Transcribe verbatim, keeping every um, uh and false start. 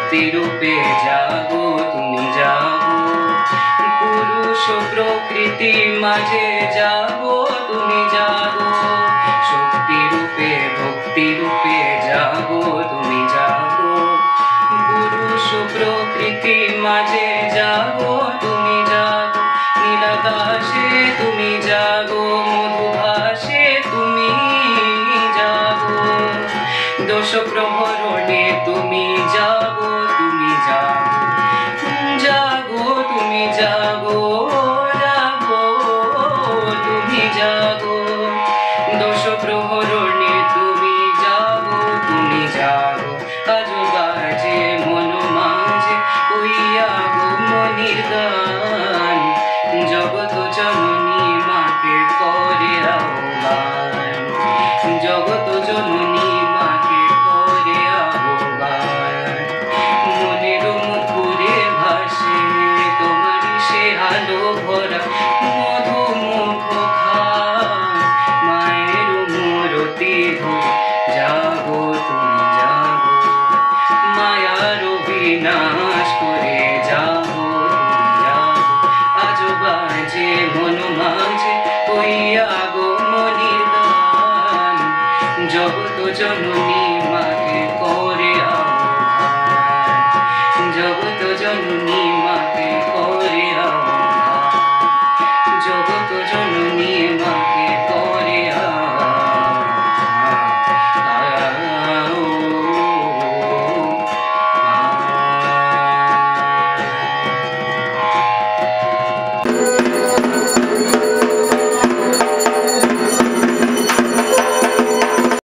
শক্তি রূপে জাগো তুমি জাগো, পুরুষ প্রকৃতি মাঝে জাগো তুমি জাগো, শক্তি রূপে ভক্তি রূপে জাগো তুমি জাগো, পুরুষ প্রকৃতি মাঝে জাগো তুমি জাগো, নীলাকাশে তুমি জাগো, মধুভাসে তুমি জাগো, দোষ প্রহরণে তুমি জাগো তুমি জাগো, জাগো তুমি জাগো, জাগো তুমি জাগো, দোষ প্রহরণে তুমি জাগো তুমি জাগো, আজ বাজে মন মাঝে হইয়া গো মনির গান, জগৎ জননী মাকে করে আহ্বান, জগৎ জননী মাকে করে আহ্বান, মনের মুকুরে ভাসে তোমারই সে আলো ভরা মধু মুখ খান, মায়ের মূরতি ধো জাগো তুমি জাগো, মায়ার বিনাশ করে জাগো তুমি জাগো, আজ বাজে মন মাঝে হইয়া গো মনির গান, জগৎ জননী মাকে করে আহ্বান, জগৎ জননী